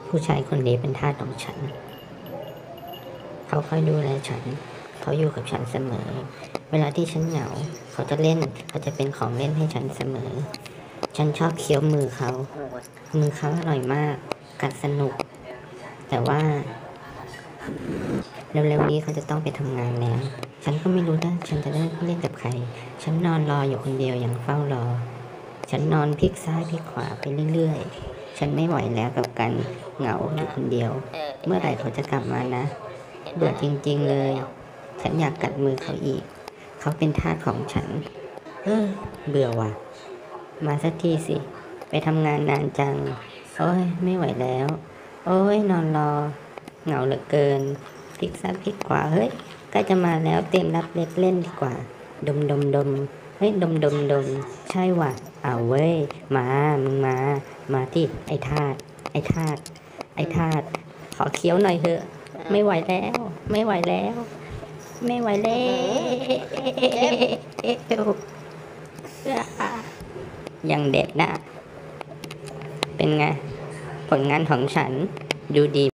ผู้ชายคนนี้เป็นทาสของฉันเขาคอยดูแลฉันเขาอยู่กับฉันเสมอเวลาที่ฉันเหงาเขาจะเป็นของเล่นให้ฉันเสมอฉันชอบเคี้ยวมือเขาอร่อยมากกัดสนุกแต่ว่าเร็วๆนี้เขาจะต้องไปทำงานแล้วฉันก็ไม่รู้ว่าฉันจะได้เล่นกับใครฉันนอนรออยู่คนเดียวอย่างเฝ้ารอฉันนอนพลิกซ้ายพลิกขวาไปเรื่อยๆฉันไม่ไหวแล้วกับการเหงาอยู่คนเดียวเมื่อไหร่เขาจะกลับมานะเบื่อจริงๆเลยฉันอยากกัดมือเขาอีกเขาเป็นทาสของฉันเบื่อว่ะมาสักทีสิไปทำงานนานจังโอ้ยไม่ไหวแล้วโอ้ยนอนรอเหงาเหลือเกินพลิกซ้ายพลิกขวาเฮ้ยใกล้จะมาแล้วเตรียมรับเล็ดเล่นดีกว่าดมเฮ้ยดมใช่ว่ะเว้ยมึงมาที่ไอ้ทาสขอเคี้ยวหน่อยเถอะไม่ไหวแล้วยังเด็ดนะเป็นไงผลงานของฉันดูดี